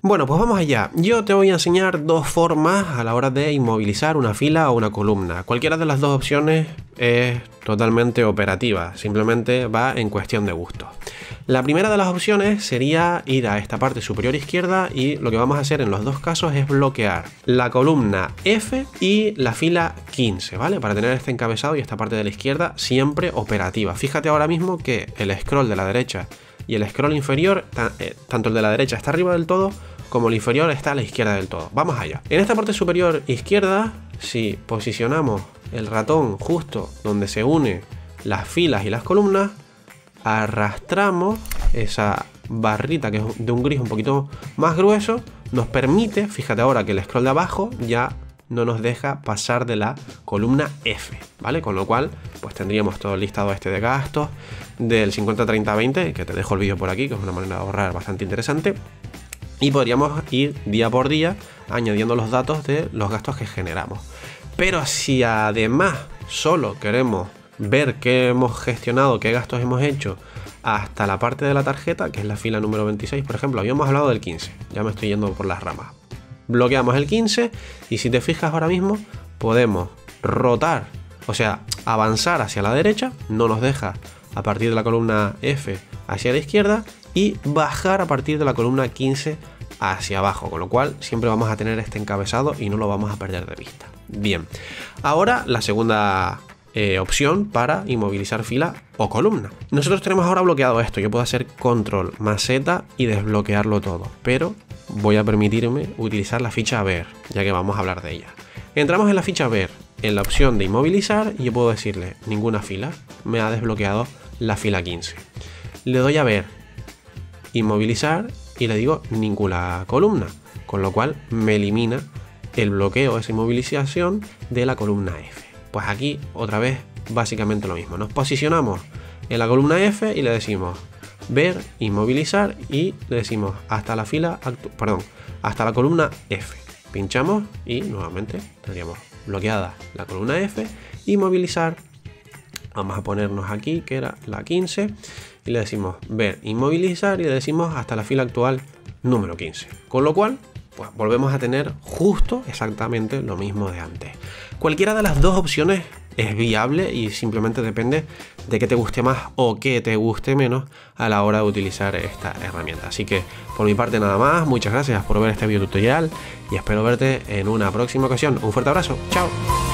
Bueno, pues vamos allá. Yo te voy a enseñar dos formas a la hora de inmovilizar una fila o una columna. Cualquiera de las dos opciones es totalmente operativa, simplemente va en cuestión de gusto. La primera de las opciones sería ir a esta parte superior izquierda y lo que vamos a hacer en los dos casos es bloquear la columna F y la fila 15, ¿vale? Para tener este encabezado y esta parte de la izquierda siempre operativa. Fíjate ahora mismo que el scroll de la derecha y el scroll inferior, tanto el de la derecha está arriba del todo como el inferior está a la izquierda del todo. Vamos allá. En esta parte superior izquierda, si posicionamos el ratón justo donde se unen las filas y las columnas, arrastramos esa barrita que es de un gris un poquito más grueso, nos permite, fíjate ahora que el scroll de abajo ya no nos deja pasar de la columna F, ¿vale? Con lo cual, pues tendríamos todo el listado este de gastos del 50-30-20, que te dejo el vídeo por aquí, que es una manera de ahorrar bastante interesante. Y podríamos ir día por día añadiendo los datos de los gastos que generamos. Pero si además solo queremos ver qué hemos gestionado, qué gastos hemos hecho hasta la parte de la tarjeta, que es la fila número 26, por ejemplo, habíamos hablado del 15, ya me estoy yendo por las ramas. Bloqueamos el 15 y si te fijas ahora mismo podemos rotar, o sea, avanzar hacia la derecha, no nos deja a partir de la columna F hacia la izquierda, y bajar a partir de la columna 15 hacia abajo, con lo cual siempre vamos a tener este encabezado y no lo vamos a perder de vista. Bien, ahora la segunda opción para inmovilizar fila o columna. Nosotros tenemos ahora bloqueado esto, yo puedo hacer control más Z y desbloquearlo todo, pero voy a permitirme utilizar la ficha ver, ya que vamos a hablar de ella. Entramos en la ficha ver, en la opción de inmovilizar, y yo puedo decirle ninguna fila, me ha desbloqueado la fila 15. Le doy a ver, inmovilizar y le digo ninguna columna, con lo cual me elimina el bloqueo, esa inmovilización de la columna F. Pues aquí otra vez básicamente lo mismo, nos posicionamos en la columna F y le decimos ver, inmovilizar y le decimos hasta la fila, hasta la columna F. Pinchamos y nuevamente tendríamos bloqueada la columna F, inmovilizar. Vamos a ponernos aquí que era la 15 y le decimos ver, inmovilizar y le decimos hasta la fila actual número 15. Con lo cual, pues volvemos a tener justo exactamente lo mismo de antes. Cualquiera de las dos opciones es viable y simplemente depende de qué te guste más o qué te guste menos a la hora de utilizar esta herramienta. Así que por mi parte nada más, muchas gracias por ver este video tutorial y espero verte en una próxima ocasión. Un fuerte abrazo, chao.